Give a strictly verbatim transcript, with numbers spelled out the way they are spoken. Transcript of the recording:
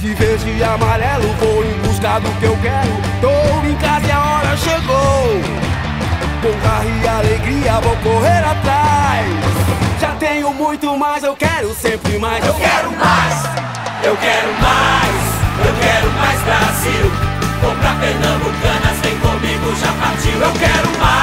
de verde e amarelo, vou em busca do que eu quero. Tô em casa e a hora chegou. Com carro e alegria vou correr atrás. Já tenho muito, mas eu quero sempre mais. Eu quero mais, eu quero mais, eu quero mais Brasil. Vou pra Pernambucanas, vem comigo, já partiu. Eu quero mais.